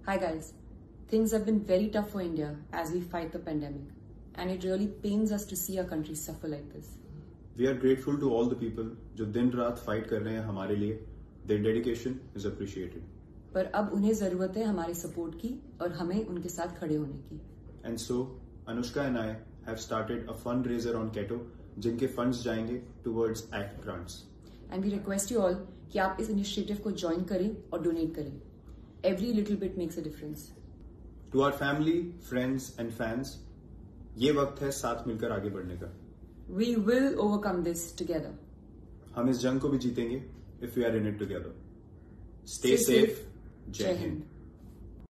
Hi guys. Things have been very tough for India as we fight the pandemic, and it really pains us to see our country suffer like this. We are grateful to all the people जो दिन रात fight कर रहे हैं हमारे लिए. Their dedication is appreciated. पर अब उन्हें जरूरत है हमारी सपोर्ट की और हमें उनके साथ खड़े होने की. And so, Anushka and I have started a fundraiser on Keto, जिनके funds जाएंगे towards ACT grants. And we request you all कि आप इस इनिशिएटिव को ज्वाइन करें और डोनेट करें. Every little bit makes a difference. To our family, friends and fans, ये वक्त है साथ मिलकर आगे बढ़ने का. We will overcome this together. हम इस जंग को भी जीतेंगे if we are in it together. Stay safe. Jai Hind.